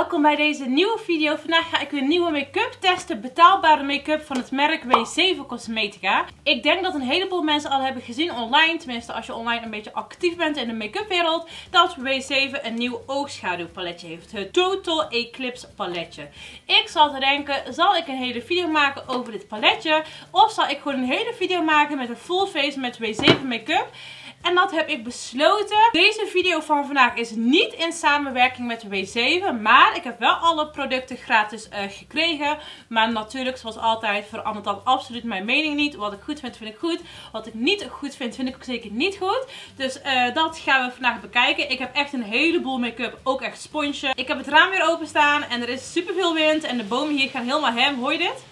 Welkom bij deze nieuwe video. Vandaag ga ik weer nieuwe make-up testen. Betaalbare make-up van het merk W7 Cosmetica. Ik denk dat een heleboel mensen al hebben gezien online. Tenminste als je online een beetje actief bent in de make-up wereld. Dat W7 een nieuw oogschaduwpaletje heeft. Het Total Eclipse paletje. Ik zat te denken, zal ik een hele video maken over dit paletje? Of zal ik gewoon een hele video maken met een full face met W7 make-up? En dat heb ik besloten. Deze video van vandaag is niet in samenwerking met W7. Maar ik heb wel alle producten gratis gekregen. Maar natuurlijk, zoals altijd, verandert dat absoluut mijn mening niet. Wat ik goed vind, vind ik goed. Wat ik niet goed vind, vind ik ook zeker niet goed. Dus dat gaan we vandaag bekijken. Ik heb echt een heleboel make-up. Ook echt sponsje. Ik heb het raam weer openstaan. En er is super veel wind. En de bomen hier gaan helemaal hem. Hoor je dit?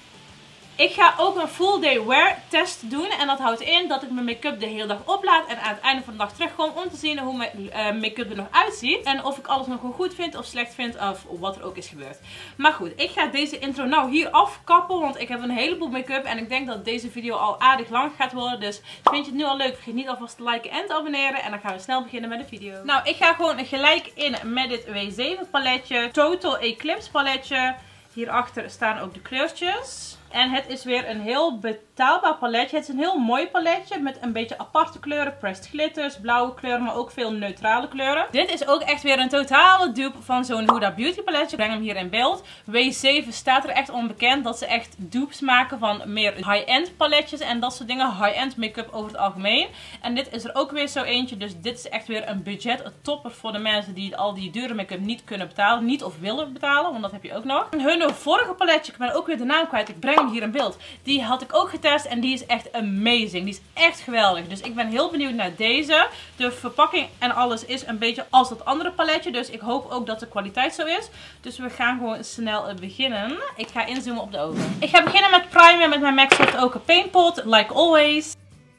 Ik ga ook een full day wear test doen. En dat houdt in dat ik mijn make-up de hele dag oplaad. En aan het einde van de dag terugkom om te zien hoe mijn make-up er nog uitziet. En of ik alles nog wel goed vind of slecht vind. Of wat er ook is gebeurd. Maar goed, ik ga deze intro nou hier afkappen. Want ik heb een heleboel make-up. En ik denk dat deze video al aardig lang gaat worden. Dus vind je het nu al leuk? Vergeet niet alvast te liken en te abonneren. En dan gaan we snel beginnen met de video. Nou, ik ga gewoon gelijk in met dit W7 paletje. Total Eclipse paletje. Hierachter staan ook de kleurtjes. En het is weer een heel betaalbaar paletje. Het is een heel mooi paletje met een beetje aparte kleuren. Pressed glitters, blauwe kleuren, maar ook veel neutrale kleuren. Dit is ook echt weer een totale dupe van zo'n Huda Beauty paletje. Ik breng hem hier in beeld. W7 staat er echt onbekend dat ze echt dupes maken van meer high-end paletjes en dat soort dingen. High-end make-up over het algemeen. En dit is er ook weer zo eentje. Dus dit is echt weer een budget topper voor de mensen die al die dure make-up niet kunnen betalen. Niet of willen betalen, want dat heb je ook nog. Hun vorige paletje, ik ben ook weer de naam kwijt. Ik breng hem hier in beeld. Die had ik ook getest en die is echt amazing. Die is echt geweldig. Dus ik ben heel benieuwd naar deze. De verpakking en alles is een beetje als dat andere paletje. Dus ik hoop ook dat de kwaliteit zo is. Dus we gaan gewoon snel beginnen. Ik ga inzoomen op de ogen. Ik ga beginnen met primer met mijn MAC Soft Ochre Paint Pot. Like always.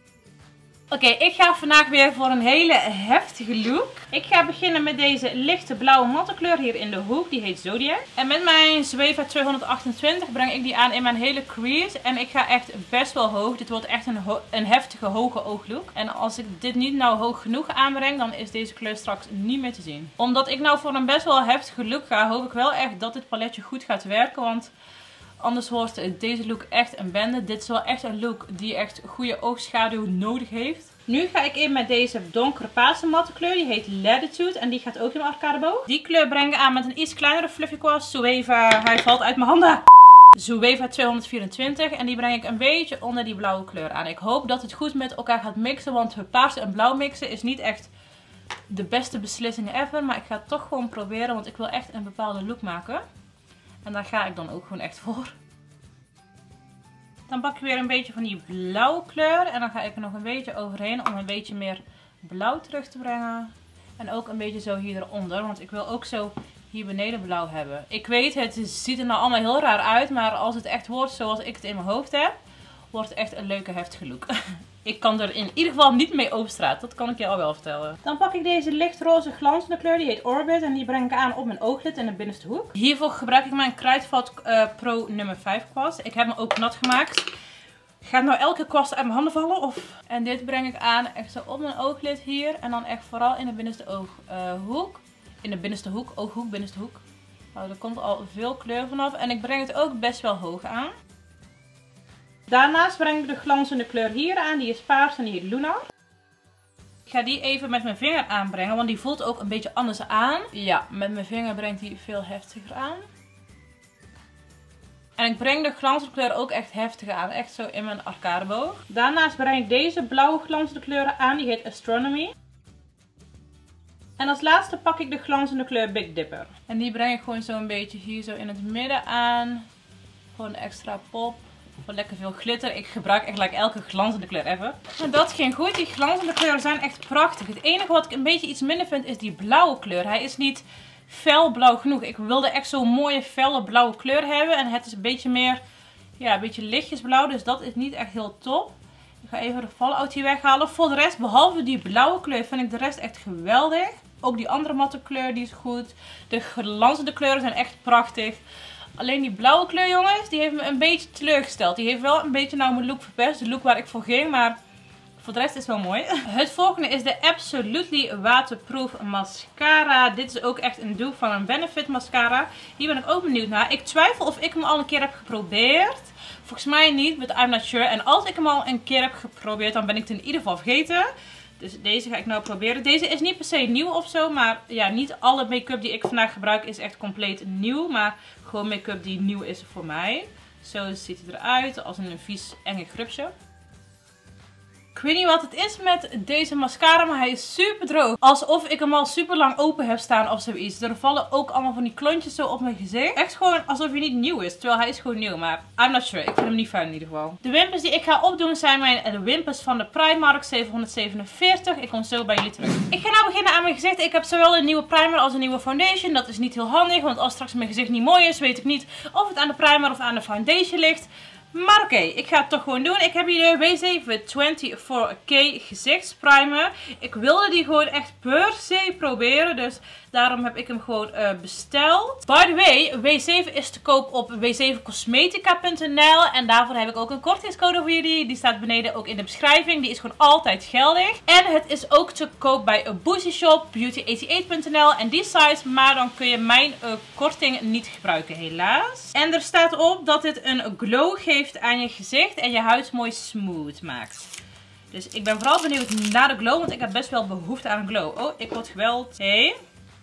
Oké, ik ga vandaag weer voor een hele heftige look. Ik ga beginnen met deze lichte blauwe matte kleur hier in de hoek. Die heet Zodiac. En met mijn Zoeva 228 breng ik die aan in mijn hele crease. En ik ga echt best wel hoog. Dit wordt echt een heftige hoge ooglook. En als ik dit niet nou hoog genoeg aanbreng, dan is deze kleur straks niet meer te zien. Omdat ik nou voor een best wel heftige look ga, hoop ik wel echt dat dit paletje goed gaat werken. Want anders wordt deze look echt een bende. Dit is wel echt een look die echt goede oogschaduw nodig heeft. Nu ga ik in met deze donkere paarse matte kleur. Die heet Latitude en die gaat ook in mijn arcadeboog. Die kleur breng ik aan met een iets kleinere fluffy kwast. Zoeva, hij valt uit mijn handen. Zoeva 224 en die breng ik een beetje onder die blauwe kleur aan. Ik hoop dat het goed met elkaar gaat mixen, want het paars en blauw mixen is niet echt de beste beslissing ever. Maar ik ga het toch gewoon proberen, want ik wil echt een bepaalde look maken. En daar ga ik dan ook gewoon echt voor. Dan pak ik weer een beetje van die blauwe kleur. En dan ga ik er nog een beetje overheen om een beetje meer blauw terug te brengen. En ook een beetje zo hier eronder. Want ik wil ook zo hier beneden blauw hebben. Ik weet, het ziet er nou allemaal heel raar uit. Maar als het echt wordt zoals ik het in mijn hoofd heb, wordt het echt een leuke heftige look. Ik kan er in ieder geval niet mee over straat. Dat kan ik je al wel vertellen. Dan pak ik deze lichtroze glanzende kleur. Die heet Orbit. En die breng ik aan op mijn ooglid in de binnenste hoek. Hiervoor gebruik ik mijn Kruidvat Pro nummer 5 kwast. Ik heb hem ook nat gemaakt. Gaat nou elke kwast uit mijn handen vallen? Of? En dit breng ik aan echt zo op mijn ooglid hier. En dan echt vooral in de binnenste ooghoek. In de binnenste hoek. Ooghoek, binnenste hoek. Nou, er komt al veel kleur vanaf. En ik breng het ook best wel hoog aan. Daarnaast breng ik de glanzende kleur hier aan. Die is paars en die heet Lunar. Ik ga die even met mijn vinger aanbrengen. Want die voelt ook een beetje anders aan. Ja, met mijn vinger brengt die veel heftiger aan. En ik breng de glanzende kleur ook echt heftig aan. Echt zo in mijn arcadeboog. Daarnaast breng ik deze blauwe glanzende kleuren aan. Die heet Astronomy. En als laatste pak ik de glanzende kleur Big Dipper. En die breng ik gewoon zo een beetje hier zo in het midden aan. Gewoon extra pop. Voor lekker veel glitter. Ik gebruik echt like elke glanzende kleur ever. Maar dat ging goed. Die glanzende kleuren zijn echt prachtig. Het enige wat ik een beetje iets minder vind is die blauwe kleur. Hij is niet fel blauw genoeg. Ik wilde echt zo'n mooie felle blauwe kleur hebben. En het is een beetje meer, ja, een beetje lichtjesblauw. Dus dat is niet echt heel top. Ik ga even de fallout hier weghalen. Voor de rest, behalve die blauwe kleur, vind ik de rest echt geweldig. Ook die andere matte kleur, die is goed. De glanzende kleuren zijn echt prachtig. Alleen die blauwe kleur, jongens, die heeft me een beetje teleurgesteld. Die heeft wel een beetje nou mijn look verpest. De look waar ik voor ging, maar Voor de rest is het wel mooi. Het volgende is de Absolutely Waterproof Mascara. Dit is ook echt een dupe van een Benefit mascara. Hier ben ik ook benieuwd naar. Ik twijfel of ik hem al een keer heb geprobeerd. Volgens mij niet, but I'm not sure. En als ik hem al een keer heb geprobeerd, dan ben ik het in ieder geval vergeten. Dus deze ga ik nou proberen. Deze is niet per se nieuw of zo. Maar ja, niet alle make-up die ik vandaag gebruik is echt compleet nieuw. Maar gewoon make-up die nieuw is voor mij. Zo ziet hij eruit. Als een vies enge grupsje. Ik weet niet wat het is met deze mascara, maar hij is super droog. Alsof ik hem al super lang open heb staan of zoiets. Er vallen ook allemaal van die klontjes zo op mijn gezicht. Echt gewoon alsof hij niet nieuw is. Terwijl hij is gewoon nieuw, maar I'm not sure. Ik vind hem niet fijn in ieder geval. De wimpers die ik ga opdoen zijn mijn wimpers van de Primark 747. Ik kom zo bij jullie terug. Ik ga nou beginnen aan mijn gezicht. Ik heb zowel een nieuwe primer als een nieuwe foundation. Dat is niet heel handig, want als straks mijn gezicht niet mooi is, weet ik niet of het aan de primer of aan de foundation ligt. Maar oké, ik ga het toch gewoon doen. Ik heb hier de W724K gezichtsprimer. Ik wilde die gewoon echt per se proberen. Dus daarom heb ik hem gewoon besteld. By the way, W7 is te koop op w7cosmetica.nl. En daarvoor heb ik ook een kortingscode voor jullie. Die staat beneden ook in de beschrijving. Die is gewoon altijd geldig. En het is ook te koop bij Boozy Shop, beauty88.nl en die sites. Maar dan kun je mijn korting niet gebruiken helaas. En er staat op dat dit een glow geeft aan je gezicht en je huid mooi smooth maakt. Dus ik ben vooral benieuwd naar de glow, want ik heb best wel behoefte aan een glow. Oh, ik word gebeld. Hey.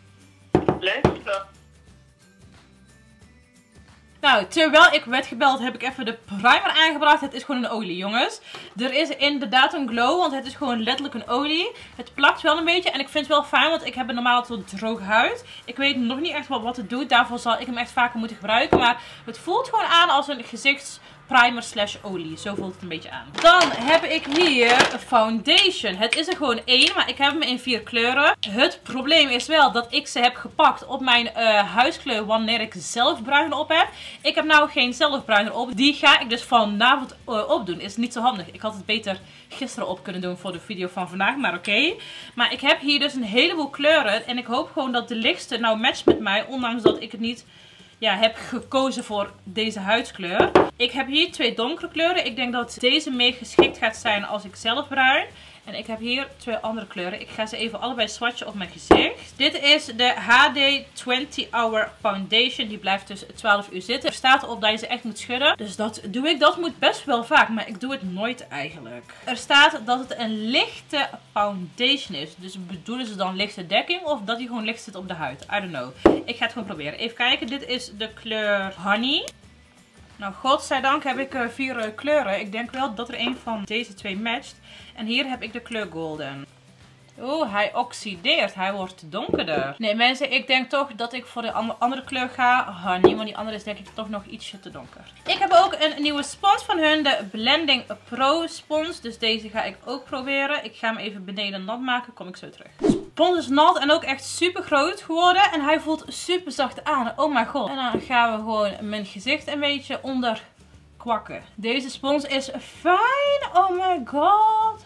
Nou, terwijl ik werd gebeld heb ik even de primer aangebracht. Het is gewoon een olie, jongens. Er is inderdaad een glow, want het is gewoon letterlijk een olie. Het plakt wel een beetje en ik vind het wel fijn, want ik heb normaal altijd droge huid. Ik weet nog niet echt wat het doet, daarvoor zal ik hem echt vaker moeten gebruiken. Maar het voelt gewoon aan als een gezichtsprimer slash olie. Zo voelt het een beetje aan. Dan heb ik hier een foundation. Het is er gewoon 1, maar ik heb hem in 4 kleuren. Het probleem is wel dat ik ze heb gepakt op mijn huidskleur wanneer ik zelf bruin op heb. Ik heb nou geen zelfbruiner op. Die ga ik dus vanavond opdoen. Is niet zo handig. Ik had het beter gisteren op kunnen doen voor de video van vandaag. Maar oké. Maar ik heb hier dus een heleboel kleuren. En ik hoop gewoon dat de lichtste nou matcht met mij. Ondanks dat ik het niet heb gekozen voor deze huidskleur. Ik heb hier 2 donkere kleuren. Ik denk dat deze meer geschikt gaat zijn als ik zelf bruin. En ik heb hier 2 andere kleuren. Ik ga ze even allebei swatchen op mijn gezicht. Dit is de HD 20 Hour Foundation. Die blijft dus 12 uur zitten. Er staat erop dat je ze echt moet schudden. Dus dat doe ik. Dat moet best wel vaak. Maar ik doe het nooit eigenlijk. Er staat dat het een lichte foundation is. Dus bedoelen ze dan lichte dekking? Of dat die gewoon licht zit op de huid? I don't know. Ik ga het gewoon proberen. Even kijken. Dit is de kleur Honey. Nou, godzijdank heb ik 4 kleuren. Ik denk wel dat er een van deze 2 matcht. En hier heb ik de kleur Golden. Oeh, hij oxideert. Hij wordt donkerder. Nee mensen, ik denk toch dat ik voor de andere kleur ga. Honey, want die andere is denk ik toch nog ietsje te donker. Ik heb ook een nieuwe spons van hun. De Blending Pro spons. Dus deze ga ik ook proberen. Ik ga hem even beneden nat maken. Kom ik zo terug. De spons is nat en ook echt super groot geworden. En hij voelt super zacht aan. Oh mijn god. En dan gaan we gewoon mijn gezicht een beetje onder kwakken. Deze spons is fijn. Oh my god.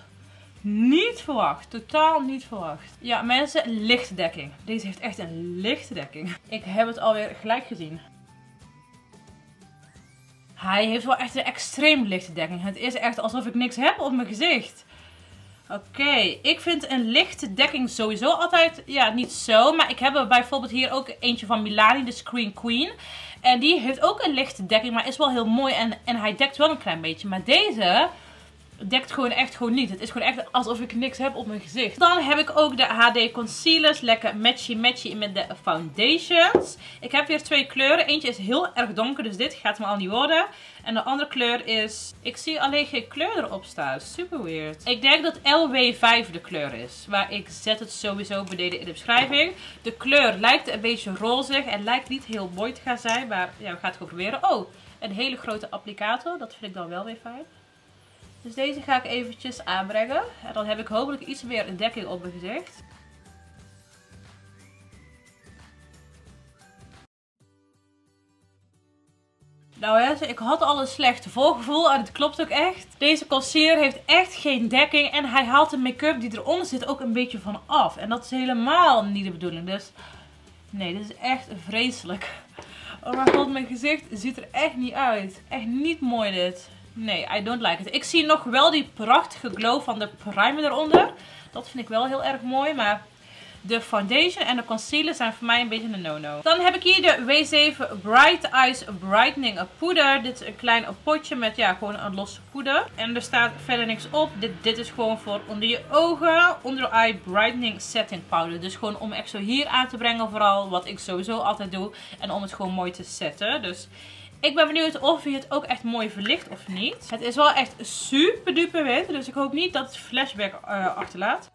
Niet verwacht. Totaal niet verwacht. Ja mensen, lichte dekking. Deze heeft echt een lichte dekking. Ik heb het alweer gelijk gezien. Hij heeft wel echt een extreem lichte dekking. Het is echt alsof ik niks heb op mijn gezicht. Oké, ik vind een lichte dekking sowieso altijd, ja, niet zo. Maar ik heb er bijvoorbeeld hier ook eentje van Milani, de Screen Queen. En die heeft ook een lichte dekking, maar is wel heel mooi. En hij dekt wel een klein beetje. Maar deze dekt gewoon echt gewoon niet. Het is gewoon echt alsof ik niks heb op mijn gezicht. Dan heb ik ook de HD Concealers. Lekker matchy met de foundations. Ik heb weer 2 kleuren. Eentje is heel erg donker, dus dit gaat me al niet worden. En de andere kleur is... Ik zie alleen geen kleur erop staan. Super weird. Ik denk dat LW5 de kleur is. Maar ik zet het sowieso beneden in de beschrijving. De kleur lijkt een beetje rozig. En lijkt niet heel mooi te gaan zijn. Maar ja, we gaan het gewoon proberen. Oh, een hele grote applicator. Dat vind ik dan wel weer fijn. Dus deze ga ik eventjes aanbrengen. En dan heb ik hopelijk iets meer een dekking op mijn gezicht. Nou ja, ik had al een slecht voorgevoel en het klopt ook echt. Deze concealer heeft echt geen dekking en hij haalt de make-up die eronder zit ook een beetje van af. En dat is helemaal niet de bedoeling. Dus nee, dit is echt vreselijk. Oh mijn god, mijn gezicht ziet er echt niet uit. Echt niet mooi dit. Nee, I don't like it. Ik zie nog wel die prachtige glow van de primer eronder. Dat vind ik wel heel erg mooi, maar de foundation en de concealer zijn voor mij een beetje een no-no. Dan heb ik hier de W7 Bright Eyes Brightening Poeder. Dit is een klein potje met ja, gewoon een losse poeder. En er staat verder niks op. Dit is gewoon voor onder je ogen. Under Eye Brightening Setting Powder. Dus gewoon om echt zo hier aan te brengen vooral. Wat ik sowieso altijd doe. En om het gewoon mooi te zetten. Dus ik ben benieuwd of hij het ook echt mooi verlicht of niet. Het is wel echt super duper wit. Dus ik hoop niet dat het flashback achterlaat.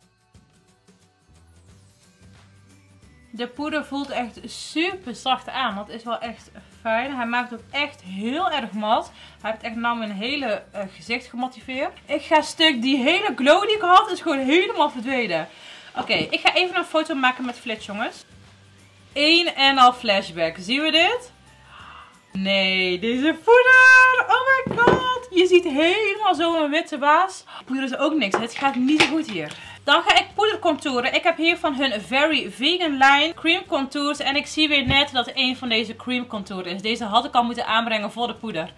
De poeder voelt echt super zacht aan. Dat is wel echt fijn. Hij maakt ook echt heel erg mat. Hij heeft echt namelijk een hele gezicht gemotiveerd. Ik ga stuk die hele glow die ik had is gewoon helemaal verdwenen. Oké, ik ga even een foto maken met Flits, jongens. 1 en al flashback. Zien we dit? Nee, deze poeder. Oh my god. Je ziet helemaal zo een witte baas. Poeder is ook niks. Het gaat niet zo goed hier. Dan ga ik poeder contouren. Ik heb hier van hun Very Vegan line cream contours. En ik zie weer net dat een van deze cream contour is. Deze had ik al moeten aanbrengen voor de poeder.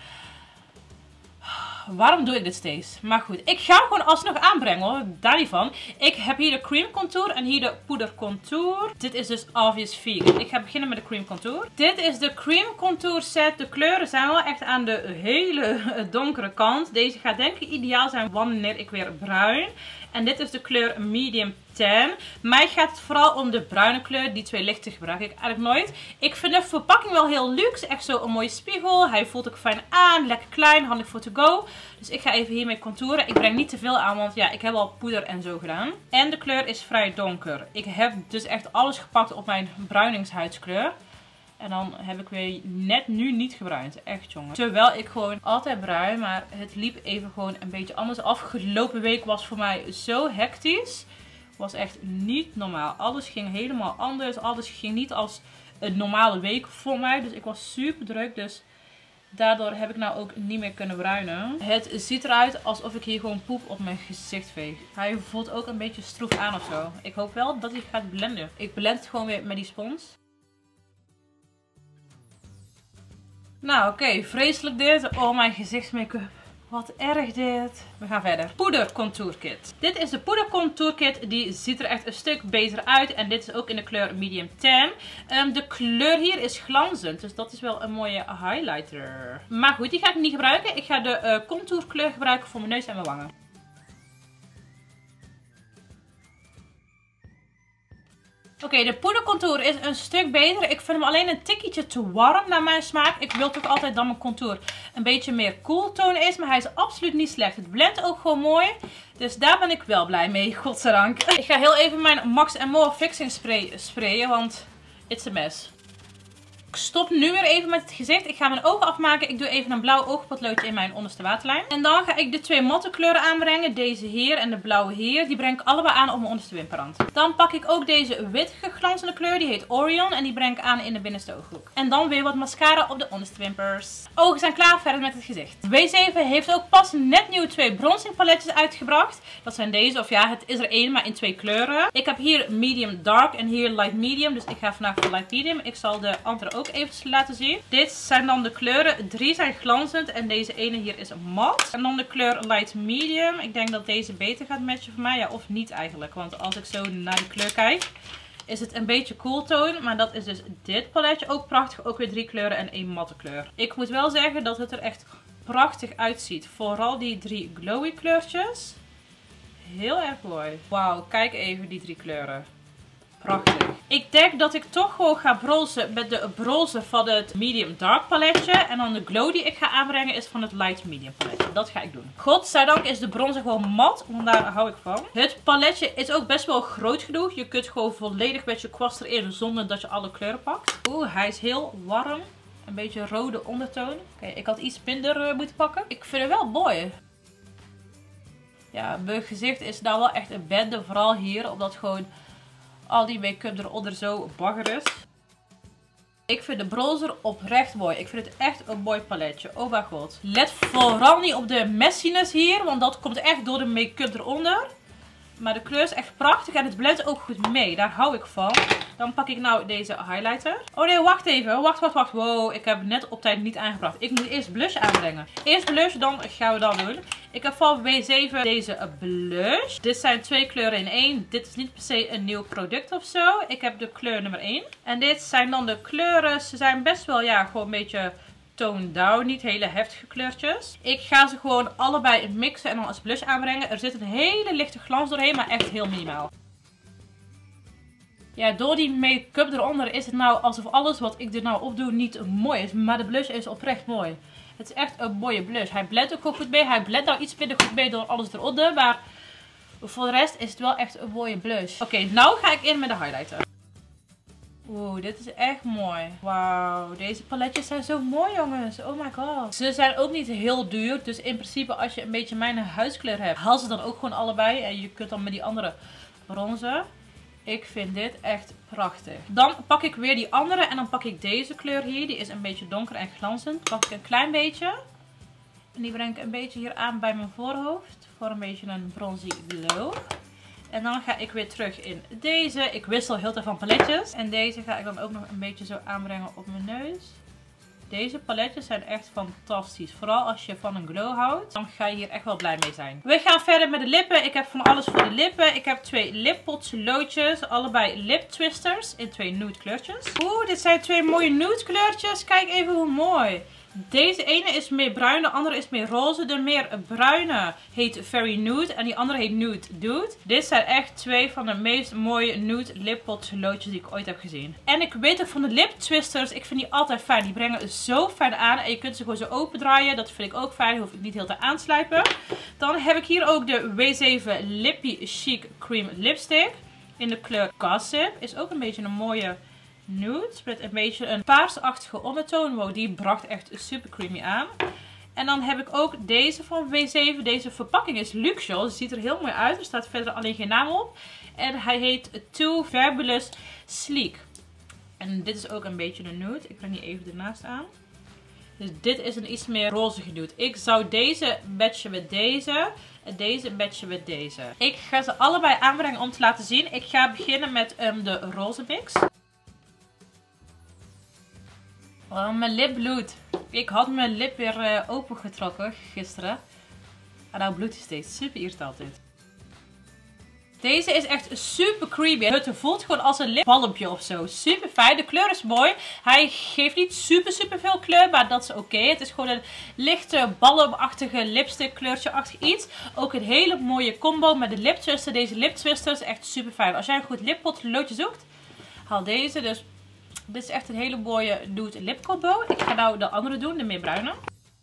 Waarom doe ik dit steeds? Maar goed, ik ga hem gewoon alsnog aanbrengen hoor. Daar niet van. Ik heb hier de cream contour en hier de poeder contour. Dit is dus obvious vegan. Ik ga beginnen met de cream contour. Dit is de cream contour set. De kleuren zijn wel echt aan de hele donkere kant. Deze gaat denk ik ideaal zijn wanneer ik weer bruin. En dit is de kleur medium tan. Mij gaat het vooral om de bruine kleur. Die twee lichten gebruik ik eigenlijk nooit. Ik vind de verpakking wel heel luxe. Echt zo een mooie spiegel. Hij voelt ook fijn aan. Lekker klein. Handig voor to go. Dus ik ga even hiermee contouren. Ik breng niet te veel aan. Want ja, ik heb al poeder en zo gedaan. En de kleur is vrij donker. Ik heb dus echt alles gepakt op mijn bruiningshuidskleur. En dan heb ik weer net nu niet gebruind. Echt jongen. Terwijl ik gewoon altijd bruin. Maar het liep even gewoon een beetje anders. Afgelopen week was voor mij zo hectisch. Was echt niet normaal. Alles ging helemaal anders. Alles ging niet als een normale week voor mij. Dus ik was super druk. Dus daardoor heb ik nou ook niet meer kunnen bruinen. Het ziet eruit alsof ik hier gewoon poep op mijn gezicht veeg. Hij voelt ook een beetje stroef aan of zo. Ik hoop wel dat hij gaat blenden. Ik blend het gewoon weer met die spons. Nou oké, vreselijk dit. Oh, mijn gezichtsmake-up. Wat erg dit. We gaan verder. Poeder contour kit. Dit is de poeder contour kit. Die ziet er echt een stuk beter uit. En dit is ook in de kleur medium tan. De kleur hier is glanzend. Dus dat is wel een mooie highlighter. Maar goed, die ga ik niet gebruiken. Ik ga de contourkleur gebruiken voor mijn neus en mijn wangen. Oké, de poedercontour is een stuk beter. Ik vind hem alleen een tikkeltje te warm naar mijn smaak. Ik wil toch altijd dat mijn contour een beetje meer cool tone is. Maar hij is absoluut niet slecht. Het blendt ook gewoon mooi. Dus daar ben ik wel blij mee, godzijdank. Ik ga heel even mijn Max & More Fixing Spray sprayen, want it's a mess. Ik stop nu weer even met het gezicht. Ik ga mijn ogen afmaken. Ik doe even een blauw oogpotloodje in mijn onderste waterlijn. En dan ga ik de twee matte kleuren aanbrengen. Deze hier en de blauwe hier. Die breng ik allebei aan op mijn onderste wimperrand. Dan pak ik ook deze wittige glanzende kleur. Die heet Orion. En die breng ik aan in de binnenste ooghoek. En dan weer wat mascara op de onderste wimpers. Ogen zijn klaar. Verder met het gezicht. W7 heeft ook pas net nieuw 2 bronzing paletjes uitgebracht. Dat zijn deze. Of ja, het is er één, maar in 2 kleuren. Ik heb hier medium dark en hier light medium. Dus ik ga vandaag voor light medium. Ik zal de andere ook even laten zien. Dit zijn dan de kleuren. 3 zijn glanzend en deze ene hier is mat. En dan de kleur light medium. Ik denk dat deze beter gaat matchen voor mij. Ja, of niet eigenlijk. Want als ik zo naar die kleur kijk, is het een beetje cool tone. Maar dat is dus dit paletje. Ook prachtig. Ook weer 3 kleuren en 1 matte kleur. Ik moet wel zeggen dat het er echt prachtig uitziet. Vooral die 3 glowy kleurtjes. Heel erg mooi. Wauw, kijk even die 3 kleuren. Prachtig. Ik denk dat ik toch gewoon ga bronzen met de bronzer van het medium dark paletje. En dan de glow die ik ga aanbrengen is van het light medium paletje. Dat ga ik doen. Godzijdank is de bronzer gewoon mat. Want daar hou ik van. Het paletje is ook best wel groot genoeg. Je kunt gewoon volledig met je kwast erin zonder dat je alle kleuren pakt. Oeh, hij is heel warm. Een beetje rode ondertoon. Oké, ik had iets minder moeten pakken. Ik vind het wel mooi. Ja, mijn gezicht is nou wel echt een bende. Vooral hier, omdat gewoon al die make-up eronder zo bagger is. Ik vind de bronzer oprecht mooi. Ik vind het echt een mooi paletje. Oh mijn god. Let vooral niet op de messiness hier. Want dat komt echt door de make-up eronder. Maar de kleur is echt prachtig. En het blendt ook goed mee. Daar hou ik van. Dan pak ik nou deze highlighter. Oh nee, wacht even. Wacht. Wow, ik heb net op tijd niet aangebracht. Ik moet eerst blush aanbrengen. Eerst blush, dan gaan we dat doen. Ik heb van W7 deze blush. Dit zijn 2 kleuren in 1. Dit is niet per se een nieuw product of zo. Ik heb de kleur nummer 1. En dit zijn dan de kleuren. Ze zijn best wel, ja, gewoon een beetje toned down. Niet hele heftige kleurtjes. Ik ga ze gewoon allebei mixen en dan als blush aanbrengen. Er zit een hele lichte glans doorheen, maar echt heel minimaal. Ja, door die make-up eronder is het nou alsof alles wat ik er nou op doe niet mooi is. Maar de blush is oprecht mooi. Het is echt een mooie blush. Hij blendt ook goed mee. Hij blendt nou iets minder goed mee door alles eronder. Maar voor de rest is het wel echt een mooie blush. Oké, nou ga ik in met de highlighter. Oeh, dit is echt mooi. Wauw, deze paletjes zijn zo mooi, jongens. Oh my god. Ze zijn ook niet heel duur. Dus in principe als je een beetje mijn huidskleur hebt, haal ze dan ook gewoon allebei. En je kunt dan met die andere bronzen. Ik vind dit echt prachtig. Dan pak ik weer die andere en dan pak ik deze kleur hier. Die is een beetje donker en glanzend. Pak ik een klein beetje. En die breng ik een beetje hier aan bij mijn voorhoofd. Voor een beetje een bronzy glow. En dan ga ik weer terug in deze. Ik wissel heel veel van paletjes. En deze ga ik dan ook nog een beetje zo aanbrengen op mijn neus. Deze paletjes zijn echt fantastisch. Vooral als je van een glow houdt. Dan ga je hier echt wel blij mee zijn. We gaan verder met de lippen. Ik heb van alles voor de lippen. Ik heb 2 lippotloodjes. Allebei lip twisters. In 2 nude kleurtjes. Oeh, dit zijn 2 mooie nude kleurtjes. Kijk even hoe mooi. Deze ene is meer bruin, de andere is meer roze. De meer bruine heet Very Nude en die andere heet Nude Dude. Dit zijn echt 2 van de meest mooie nude lippotloodjes die ik ooit heb gezien. En ik weet ook van de lip twisters, ik vind die altijd fijn. Die brengen zo fijn aan en je kunt ze gewoon zo open draaien. Dat vind ik ook fijn, die hoef ik niet heel te aanslijpen. Dan heb ik hier ook de W7 Lippy Chic Cream Lipstick. In de kleur Gossip. Is ook een beetje een mooie nude. Met een beetje een paarsachtige ondertoon. Wow, die bracht echt super creamy aan. En dan heb ik ook deze van W7. Deze verpakking is Luxual. Het ziet er heel mooi uit. Er staat verder alleen geen naam op. En hij heet Too Fabulous Sleek. En dit is ook een beetje een nude. Ik breng die even ernaast aan. Dus dit is een iets meer roze nude. Ik zou deze matchen met deze. En deze matchen met deze. Ik ga ze allebei aanbrengen om te laten zien. Ik ga beginnen met de roze mix. Oh, mijn lip bloedt. Ik had mijn lip weer opengetrokken gisteren. En nou bloedt hij steeds. Super irritant dit. Deze is echt super creamy. Het voelt gewoon als een lipbalmpje of zo. Super fijn. De kleur is mooi. Hij geeft niet super veel kleur, maar dat is oké. Het is gewoon een lichte balmachtige lipstick kleurtje-achtig iets. Ook een hele mooie combo met de lip twister. Deze lip twister is echt super fijn. Als jij een goed lippotloodje zoekt, haal deze. Dus dit is echt een hele mooie nude lip combo. Ik ga nou de andere doen, de meer bruine.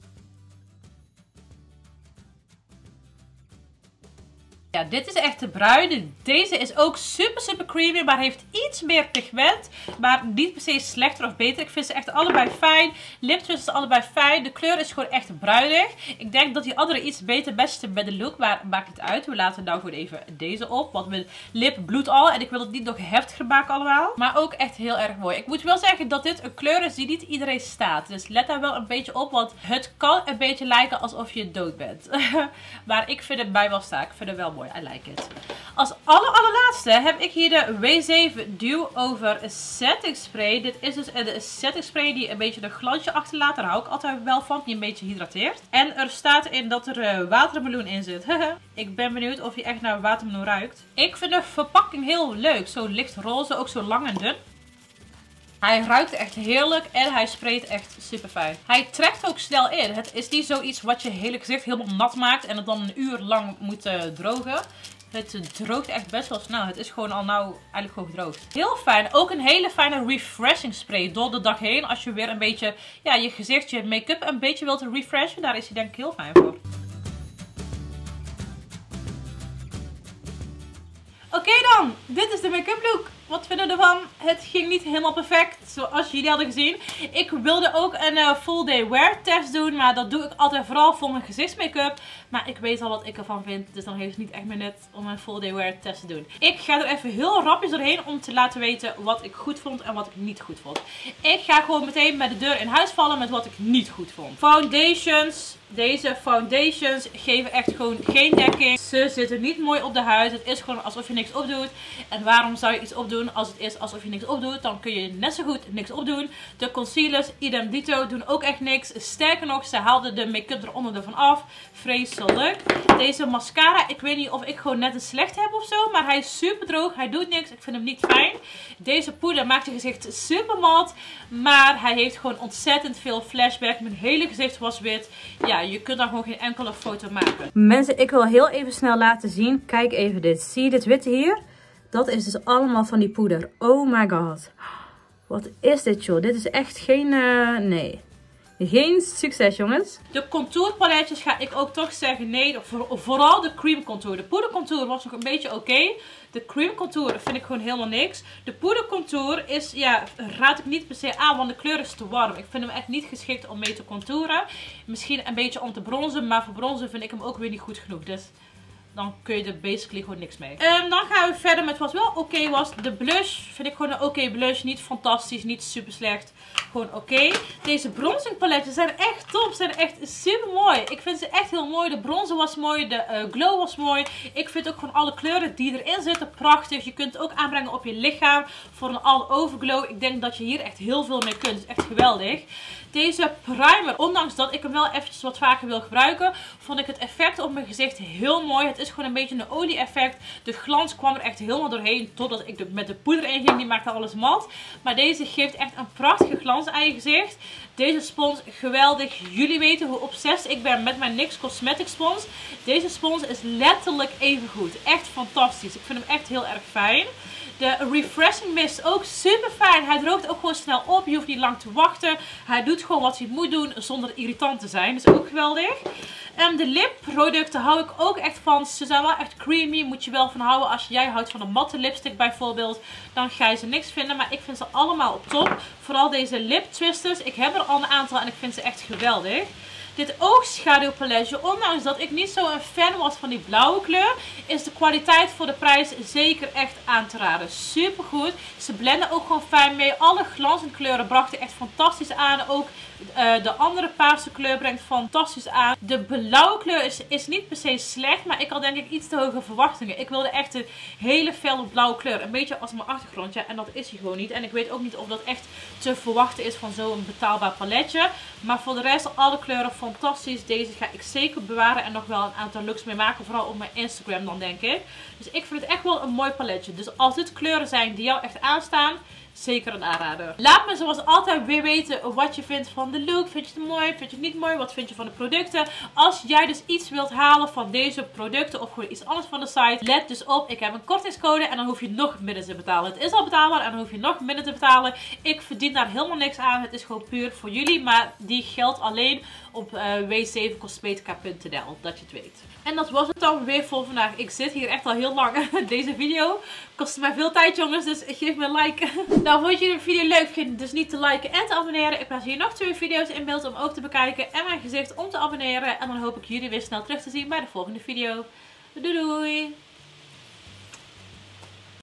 Ja, dit is echt de bruine. Deze is ook super creamy, maar heeft iets meer pigment. Maar niet per se slechter of beter. Ik vind ze echt allebei fijn. Liptwisters allebei fijn. De kleur is gewoon echt bruinig. Ik denk dat die andere iets beter matcht met de look, maar maakt niet uit. We laten nou gewoon even deze op, want mijn lip bloedt al. En ik wil het niet nog heftiger maken allemaal. Maar ook echt heel erg mooi. Ik moet wel zeggen dat dit een kleur is die niet iedereen staat. Dus let daar wel een beetje op, want het kan een beetje lijken alsof je dood bent. Maar ik vind het bij wel staan. Ik vind het wel mooi. I like it. Als allerlaatste heb ik hier de W7 Dew Over Setting Spray. Dit is dus een setting spray die een beetje een glansje achterlaat. Daar hou ik altijd wel van, die een beetje hydrateert. En er staat in dat er watermeloen in zit. Ik ben benieuwd of hij echt naar watermeloen ruikt. Ik vind de verpakking heel leuk. Zo licht roze, ook zo lang en dun. Hij ruikt echt heerlijk en hij sprayt echt super fijn. Hij trekt ook snel in. Het is niet zoiets wat je hele gezicht helemaal nat maakt en het dan een uur lang moet drogen. Het droogt echt best wel snel. Het is gewoon al nou eigenlijk gewoon gedroogd. Heel fijn. Ook een hele fijne refreshing spray door de dag heen. Als je weer een beetje je gezicht, je make-up een beetje wilt refreshen. Daar is hij denk ik heel fijn voor. Oké dan, dit is de make-up look. Wat vinden we ervan? Het ging niet helemaal perfect, zoals jullie hadden gezien. Ik wilde ook een full day wear test doen, maar dat doe ik altijd vooral voor mijn gezichtsmake-up. Maar ik weet al wat ik ervan vind, dus dan heeft het niet echt meer net om een full day wear test te doen. Ik ga er even heel rapjes doorheen om te laten weten wat ik goed vond en wat ik niet goed vond. Ik ga gewoon meteen met de deur in huis vallen met wat ik niet goed vond. Foundations. Deze foundations geven echt gewoon geen dekking. Ze zitten niet mooi op de huid. Het is gewoon alsof je niks opdoet. En waarom zou je iets opdoen? Als het is alsof je niks opdoet, dan kun je net zo goed niks opdoen. De concealers, idem dito, doen ook echt niks. Sterker nog, ze haalden de make-up eronder ervan af. Vreselijk. Deze mascara, ik weet niet of ik gewoon net een slecht heb of zo. Maar hij is super droog. Hij doet niks. Ik vind hem niet fijn. Deze poeder maakt je gezicht super mat. Maar hij heeft gewoon ontzettend veel flashback. Mijn hele gezicht was wit. Ja, je kunt daar gewoon geen enkele foto maken. Mensen, ik wil heel even snel laten zien. Kijk even dit. Zie je dit witte hier? Dat is dus allemaal van die poeder. Oh my god. Wat is dit, joh? Dit is echt geen... nee. Geen succes, jongens. De contourpaletjes ga ik ook toch zeggen nee. Vooral de cream contour. De poedercontour was nog een beetje oké. De cream contour vind ik gewoon helemaal niks. De poedercontour is, ja, raad ik niet per se aan, want de kleur is te warm. Ik vind hem echt niet geschikt om mee te contouren. Misschien een beetje om te bronzen, maar voor bronzen vind ik hem ook weer niet goed genoeg. Dus dan kun je er basically gewoon niks mee. Dan gaan we verder met wat wel oké was. De blush vind ik gewoon een oké blush. Niet fantastisch, niet super slecht. Gewoon oké. Deze bronzing paletjes zijn echt top. Zijn echt super mooi. Ik vind ze echt heel mooi. De bronzer was mooi. De glow was mooi. Ik vind ook gewoon alle kleuren die erin zitten prachtig. Je kunt het ook aanbrengen op je lichaam. Voor een all-over glow. Ik denk dat je hier echt heel veel mee kunt. Het is echt geweldig. Deze primer, ondanks dat ik hem wel eventjes wat vaker wil gebruiken, vond ik het effect op mijn gezicht heel mooi. Het is gewoon een beetje een olie effect. De glans kwam er echt helemaal doorheen, totdat ik met de poeder in ging. Die maakte alles mat. Maar deze geeft echt een prachtige glans aan je gezicht. Deze spons, geweldig. Jullie weten hoe obsessief ik ben met mijn NYX Cosmetic spons. Deze spons is letterlijk even goed. Echt fantastisch. Ik vind hem echt heel erg fijn. De Refreshing Mist ook super fijn. Hij droogt ook gewoon snel op. Je hoeft niet lang te wachten. Hij doet gewoon wat hij moet doen zonder irritant te zijn. Dat is ook geweldig. De lipproducten hou ik ook echt van. Ze zijn wel echt creamy. Moet je wel van houden. Als jij houdt van een matte lipstick bijvoorbeeld, dan ga je ze niks vinden. Maar ik vind ze allemaal op top. Vooral deze lip twisters. Ik heb er al een aantal en ik vind ze echt geweldig. Dit oogschaduwpaletje, ondanks dat ik niet zo een fan was van die blauwe kleur, is de kwaliteit voor de prijs zeker echt aan te raden. Super goed. Ze blenden ook gewoon fijn mee. Alle glans en kleuren brachten echt fantastisch aan. Ook de andere paarse kleur brengt fantastisch aan. De blauwe kleur is niet per se slecht, maar ik had denk ik iets te hoge verwachtingen. Ik wilde echt een hele felle blauwe kleur. Een beetje als mijn achtergrondje en dat is hij gewoon niet. En ik weet ook niet of dat echt te verwachten is van zo'n betaalbaar paletje. Maar voor de rest, alle kleuren fantastisch. Deze ga ik zeker bewaren en nog wel een aantal looks mee maken. Vooral op mijn Instagram dan, denk ik. Dus ik vind het echt wel een mooi paletje. Dus als dit kleuren zijn die jou echt aanstaan, zeker een aanrader. Laat me zoals altijd weer weten wat je vindt van de look. Vind je het mooi? Vind je het niet mooi? Wat vind je van de producten? Als jij dus iets wilt halen van deze producten of gewoon iets anders van de site, let dus op. Ik heb een kortingscode en dan hoef je nog minder te betalen. Het is al betaalbaar en dan hoef je nog minder te betalen. Ik verdien daar helemaal niks aan. Het is gewoon puur voor jullie. Maar die geldt alleen op w7cosmetica.nl. Dat je het weet. En dat was het dan weer voor vandaag. Ik zit hier echt al heel lang. Deze video kostte mij veel tijd, jongens. Dus geef me een like. Nou, vond je de video leuk? Vergeet dus niet te liken en te abonneren. Ik plaats hier nog 2 video's in beeld om ook te bekijken. En mijn gezicht om te abonneren. En dan hoop ik jullie weer snel terug te zien bij de volgende video. Doei doei!